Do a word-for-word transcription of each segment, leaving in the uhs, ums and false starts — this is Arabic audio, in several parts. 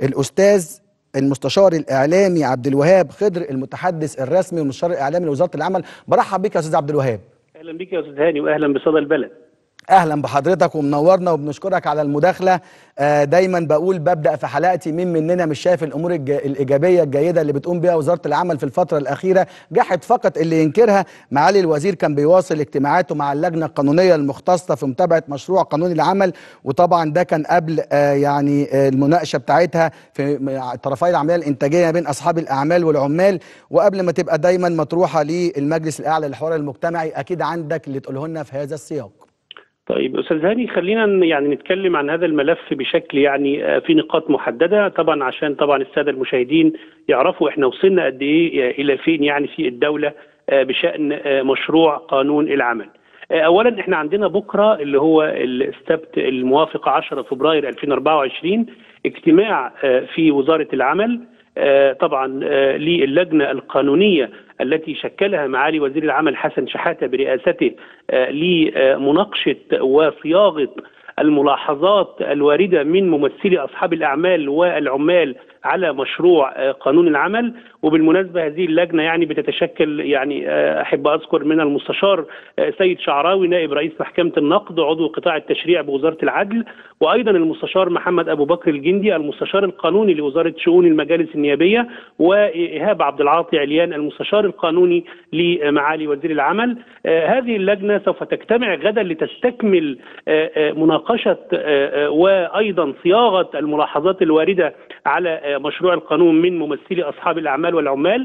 الاستاذ المستشار الاعلامي عبد الوهاب خضر، المتحدث الرسمي والمستشار الاعلامي لوزاره العمل. برحب بك يا استاذ عبد الوهاب. اهلا بك يا استاذ هاني، واهلا بصدى البلد. اهلا بحضرتك ومنورنا وبنشكرك على المداخله. آه دايما بقول ببدا في حلقتي مين مننا مش شايف الامور الايجابيه الجيده اللي بتقوم بها وزاره العمل في الفتره الاخيره. جحد فقط اللي ينكرها. معالي الوزير كان بيواصل اجتماعاته مع اللجنه القانونيه المختصه في متابعه مشروع قانون العمل، وطبعا ده كان قبل آه يعني آه المناقشه بتاعتها في طرفي العمليه الانتاجيه بين اصحاب الاعمال والعمال، وقبل ما تبقى دايما مطروحه للمجلس الاعلى للحوار المجتمعي. اكيد عندك اللي تقوله لنا في هذا السياق. طيب استاذ هاني، خلينا يعني نتكلم عن هذا الملف بشكل يعني في نقاط محدده، طبعا عشان طبعا الساده المشاهدين يعرفوا احنا وصلنا قد ايه الى فين يعني في الدوله بشان مشروع قانون العمل. اولا احنا عندنا بكره اللي هو السبت الموافق عشرة فبراير ألفين وأربعة وعشرين اجتماع في وزاره العمل طبعا للجنه القانونيه التي شكلها معالي وزير العمل حسن شحاته برئاسته لمناقشه وصياغه الملاحظات الوارده من ممثلي اصحاب الاعمال والعمال على مشروع قانون العمل. وبالمناسبه هذه اللجنه يعني بتتشكل يعني احب اذكر من المستشار سيد شعراوي نائب رئيس محكمه النقد عضو قطاع التشريع بوزاره العدل، وايضا المستشار محمد ابو بكر الجندي المستشار القانوني لوزاره شؤون المجالس النيابيه، وايهاب عبد العاطي عليان المستشار القانوني لمعالي وزير العمل. هذه اللجنه سوف تجتمع غدا لتستكمل مناقشه وايضا صياغه الملاحظات الوارده على مشروع القانون من ممثلي اصحاب الاعمال والعمال،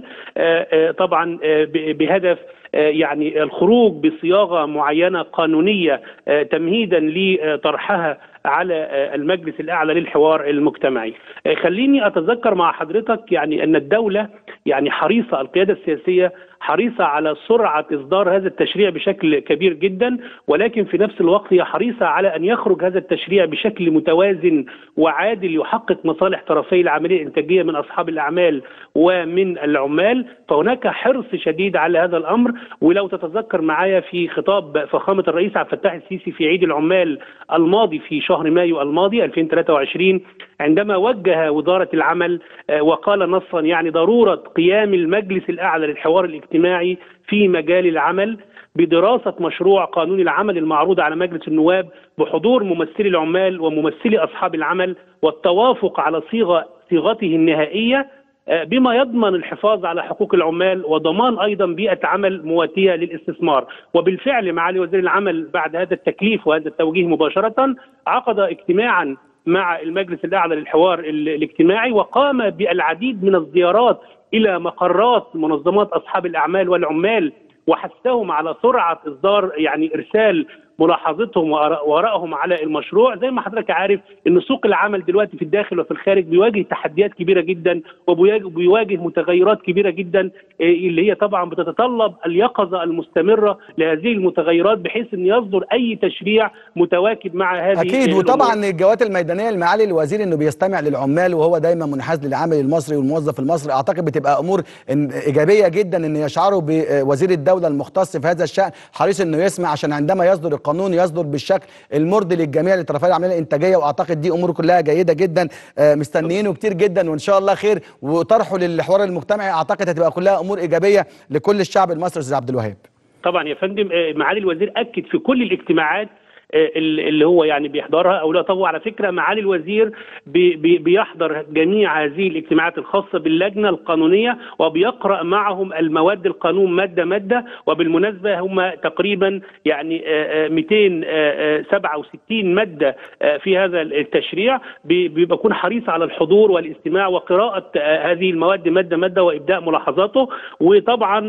طبعا بهدف يعني الخروج بصياغه معينه قانونيه تمهيدا لطرحها على المجلس الاعلى للحوار المجتمعي. خليني اتذكر مع حضرتك يعني ان الدوله يعني حريصه، القياده السياسيه حريصه على سرعه اصدار هذا التشريع بشكل كبير جدا، ولكن في نفس الوقت هي حريصه على ان يخرج هذا التشريع بشكل متوازن وعادل يحقق مصالح طرفي العمليه الانتاجيه من اصحاب الاعمال ومن العمال. فهناك حرص شديد على هذا الامر. ولو تتذكر معايا في خطاب فخامه الرئيس عبد الفتاح السيسي في عيد العمال الماضي في شهر مايو الماضي ألفين وثلاثة وعشرين، عندما وجه وزاره العمل وقال نصا يعني ضروره قيام المجلس الاعلى للحوار الاجتماعي في مجال العمل بدراسه مشروع قانون العمل المعروض على مجلس النواب بحضور ممثلي العمال وممثلي اصحاب العمل، والتوافق على صيغه صيغته النهائيه بما يضمن الحفاظ على حقوق العمال وضمان ايضا بيئه عمل مواتيه للاستثمار. وبالفعل معالي وزير العمل بعد هذا التكليف وهذا التوجيه مباشره عقد اجتماعا مع المجلس الاعلى للحوار الاجتماعي، وقام بالعديد من الزيارات الى مقرات منظمات اصحاب الاعمال والعمال، وحثهم على سرعه اصدار يعني ارسال ملاحظتهم وارائهم على المشروع. زي ما حضرتك عارف ان سوق العمل دلوقتي في الداخل وفي الخارج بيواجه تحديات كبيره جدا وبيواجه متغيرات كبيره جدا، اللي هي طبعا بتتطلب اليقظه المستمره لهذه المتغيرات بحيث ان يصدر اي تشريع متواكب مع هذه اكيد. وطبعا الجوات الميدانيه لمعالي الوزير انه بيستمع للعمال وهو دايما منحاز للعامل المصري والموظف المصري، اعتقد بتبقى امور ايجابيه جدا ان يشعروا بوزير الدوله المختص في هذا الشان حريص انه يسمع عشان عندما يصدر القانون يصدر بالشكل المرضي للجميع لطرفي العمليه الانتاجيه. واعتقد دي امور كلها جيده جدا، مستنيينه كتير جدا وان شاء الله خير، وطرحه للحوار المجتمعي اعتقد هتبقى كلها امور ايجابيه لكل الشعب المصري. استاذ عبد الوهاب، طبعا يا فندم معالي الوزير اكد في كل الاجتماعات اللي هو يعني بيحضرها او لا. طبعا على فكره معالي الوزير بي بي بيحضر جميع هذه الاجتماعات الخاصه باللجنه القانونيه وبيقرا معهم المواد القانون ماده ماده. وبالمناسبه هم تقريبا يعني مئتين وسبعة وستين ماده في هذا التشريع، بيبقى يكون حريص على الحضور والاستماع وقراءه هذه المواد ماده ماده وابداء ملاحظاته. وطبعا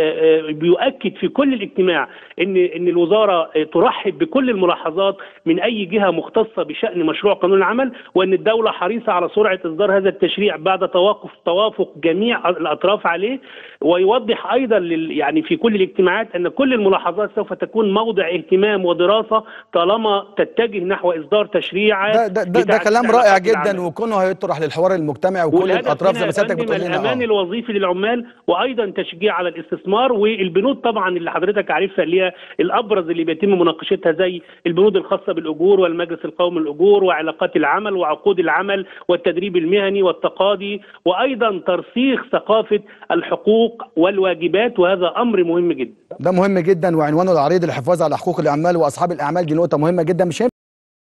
بيؤكد في كل الاجتماع ان ان الوزاره ترحب بكل الملاحظات من اي جهه مختصه بشان مشروع قانون العمل، وان الدوله حريصه على سرعه اصدار هذا التشريع بعد توقف توافق جميع الاطراف عليه. ويوضح ايضا يعني في كل الاجتماعات ان كل الملاحظات سوف تكون موضع اهتمام ودراسه طالما تتجه نحو اصدار تشريع. ده, ده, ده, ده كلام رائع جدا، وكونه هيطرح للحوار المجتمعي وكل الاطراف زي ما سيادتك بتقول لنا. الامان الوظيفي للعمال وايضا تشجيع على الاستثمار، والبنود طبعا اللي حضرتك عارفها اللي هي الابرز اللي بيتم مناقشتها زي البنود الخاصه بالاجور والمجلس القومي للاجور وعلاقات العمل وعقود العمل والتدريب المهني والتقاضي، وايضا ترسيخ ثقافه الحقوق والواجبات، وهذا امر مهم جدا. ده مهم جدا، وعنوانه العريض الحفاظ على حقوق العمال واصحاب الاعمال، دي نقطه مهمه جدا. مش